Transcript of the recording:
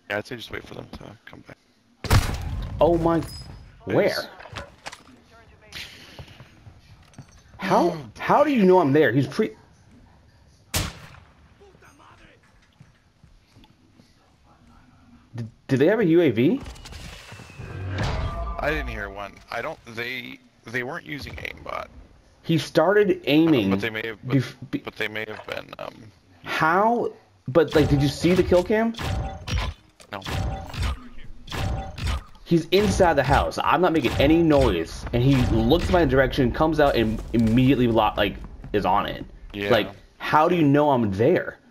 Yeah, I'd say just wait for them to come back. Oh my... Where? Nice. How do you know I'm there? He's pre... Did they have a UAV? I didn't hear one. I don't. They weren't using aimbot. He started aiming. But they may have. But they may have been. How? But like, did you see the kill cam? No. He's inside the house. I'm not making any noise, and he looks my direction, comes out, and immediately is on it. Yeah. Like, how do you know I'm there?